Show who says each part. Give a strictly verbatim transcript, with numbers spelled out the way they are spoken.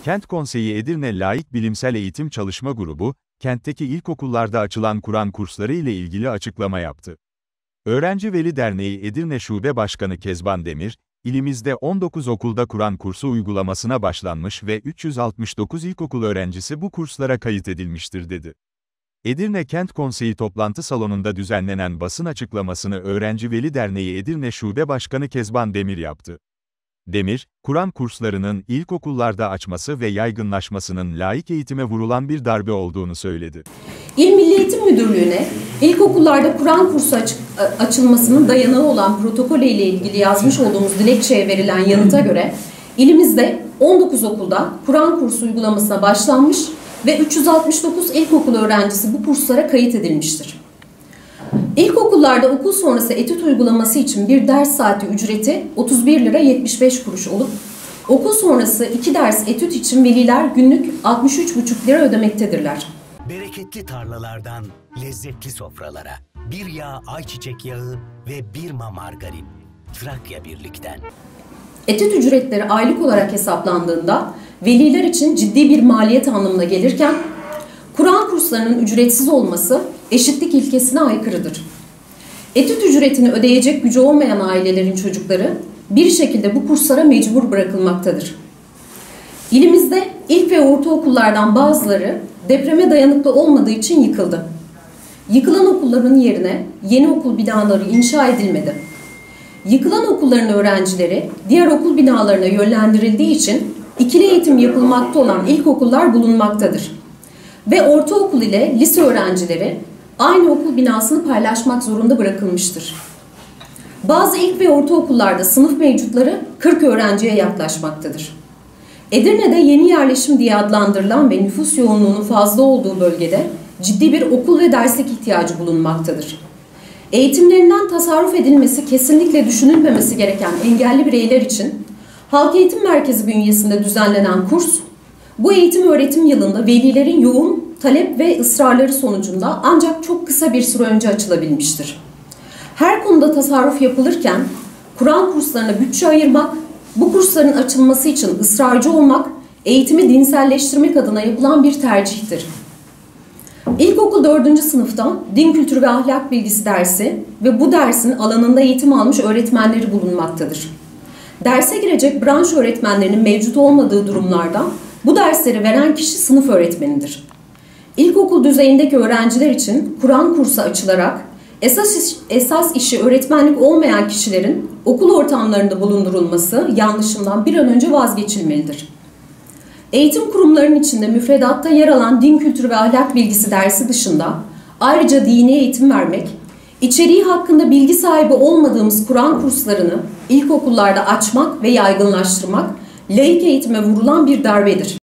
Speaker 1: Kent Konseyi Edirne Laik Bilimsel Eğitim Çalışma Grubu, kentteki ilkokullarda açılan Kur'an kursları ile ilgili açıklama yaptı. Öğrenci Veli Derneği Edirne Şube Başkanı Kezban Demir, ilimizde on dokuz okulda Kur'an kursu uygulamasına başlanmış ve üç yüz altmış dokuz ilkokul öğrencisi bu kurslara kayıt edilmiştir dedi. Edirne Kent Konseyi toplantı salonunda düzenlenen basın açıklamasını Öğrenci Veli Derneği Edirne Şube Başkanı Kezban Demir yaptı. Demir, Kur'an kurslarının ilkokullarda açması ve yaygınlaşmasının laik eğitime vurulan bir darbe olduğunu söyledi.
Speaker 2: İl Milli Eğitim Müdürlüğü'ne ilkokullarda Kur'an kursu aç açılmasının dayanağı olan protokol ile ilgili yazmış olduğumuz dilekçeye verilen yanıta göre ilimizde on dokuz okulda Kur'an kursu uygulamasına başlanmış ve üç yüz altmış dokuz ilkokul öğrencisi bu kurslara kayıt edilmiştir. İlkokullarda okul sonrası etüt uygulaması için bir ders saati ücreti otuz bir lira yetmiş beş kuruş olup, okul sonrası iki ders etüt için veliler günlük altmış üç buçuk lira ödemektedirler.
Speaker 3: Bereketli tarlalardan lezzetli sofralara, bir yağ ayçiçek yağı ve bir ma margarin. Trakya Birlik'ten.
Speaker 2: Etüt ücretleri aylık olarak hesaplandığında veliler için ciddi bir maliyet anlamına gelirken, Kur'an kurslarının ücretsiz olması eşitlik ilkesine aykırıdır. Etüt ücretini ödeyecek gücü olmayan ailelerin çocukları bir şekilde bu kurslara mecbur bırakılmaktadır. İlimizde ilk ve ortaokullardan bazıları depreme dayanıklı olmadığı için yıkıldı. Yıkılan okulların yerine yeni okul binaları inşa edilmedi. Yıkılan okulların öğrencileri diğer okul binalarına yönlendirildiği için ikili eğitim yapılmakta olan ilkokullar bulunmaktadır. Ve ortaokul ile lise öğrencileri aynı okul binasını paylaşmak zorunda bırakılmıştır. Bazı ilk ve ortaokullarda sınıf mevcutları kırk öğrenciye yaklaşmaktadır. Edirne'de yeni yerleşim diye adlandırılan ve nüfus yoğunluğunun fazla olduğu bölgede ciddi bir okul ve derslik ihtiyacı bulunmaktadır. Eğitimlerinden tasarruf edilmesi kesinlikle düşünülmemesi gereken engelli bireyler için Halk Eğitim Merkezi bünyesinde düzenlenen kurs, bu eğitim öğretim yılında velilerin yoğun talep ve ısrarları sonucunda ancak çok kısa bir süre önce açılabilmiştir. Her konuda tasarruf yapılırken Kur'an kurslarına bütçe ayırmak, bu kursların açılması için ısrarcı olmak, eğitimi dinselleştirmek adına yapılan bir tercihtir. İlkokul dördüncü sınıfta din kültürü ve ahlak bilgisi dersi ve bu dersin alanında eğitim almış öğretmenleri bulunmaktadır. Derse girecek branş öğretmenlerinin mevcut olmadığı durumlarda bu dersleri veren kişi sınıf öğretmenidir. İlkokul düzeyindeki öğrenciler için Kur'an kursu açılarak esas, iş, esas işi öğretmenlik olmayan kişilerin okul ortamlarında bulundurulması yanlışından bir an önce vazgeçilmelidir. Eğitim kurumlarının içinde müfredatta yer alan din kültürü ve ahlak bilgisi dersi dışında ayrıca dini eğitim vermek, içeriği hakkında bilgi sahibi olmadığımız Kur'an kurslarını ilkokullarda açmak ve yaygınlaştırmak, laik eğitime vurulan bir darbedir.